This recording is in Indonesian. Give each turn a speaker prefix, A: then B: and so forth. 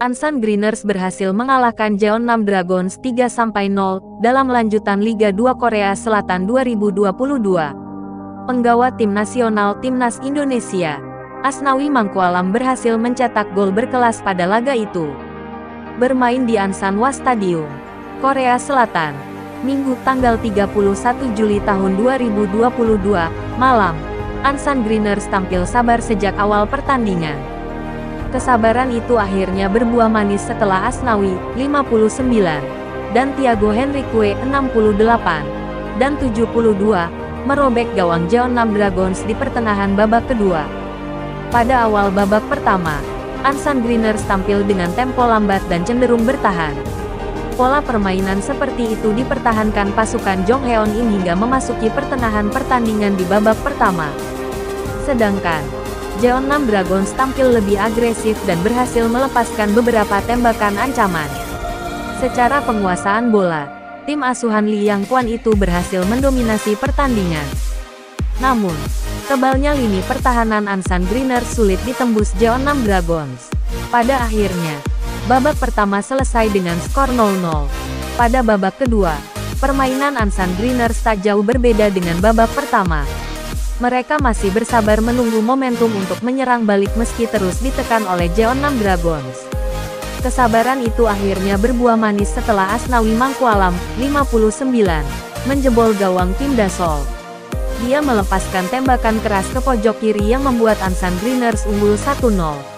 A: Ansan Greeners berhasil mengalahkan Jeonnam Dragons 3-0 dalam lanjutan Liga 2 Korea Selatan 2022. Penggawa tim nasional Timnas Indonesia, Asnawi Mangkualam berhasil mencetak gol berkelas pada laga itu. Bermain di Ansanwa Stadium, Korea Selatan, Minggu tanggal 31 Juli tahun 2022, malam, Ansan Greeners tampil sabar sejak awal pertandingan. Kesabaran itu akhirnya berbuah manis setelah Asnawi, 59, dan Thiago Henrique, 68, dan 72, merobek gawang Jeonnam Dragons di pertengahan babak kedua. Pada awal babak pertama, Ansan Greeners tampil dengan tempo lambat dan cenderung bertahan. Pola permainan seperti itu dipertahankan pasukan Jong Heon In hingga memasuki pertengahan pertandingan di babak pertama. Sedangkan Jeonnam Dragons tampil lebih agresif dan berhasil melepaskan beberapa tembakan ancaman. Secara penguasaan bola, tim asuhan Lee Yang Kwan itu berhasil mendominasi pertandingan. Namun, tebalnya lini pertahanan Ansan Greeners sulit ditembus Jeonnam Dragons. Pada akhirnya, babak pertama selesai dengan skor 0-0. Pada babak kedua, permainan Ansan Greeners tak jauh berbeda dengan babak pertama. Mereka masih bersabar menunggu momentum untuk menyerang balik meski terus ditekan oleh Jeonnam Dragons. Kesabaran itu akhirnya berbuah manis setelah Asnawi Mangkualam, 59, menjebol gawang Kim Da-sol. Dia melepaskan tembakan keras ke pojok kiri yang membuat Ansan Greeners unggul 1-0.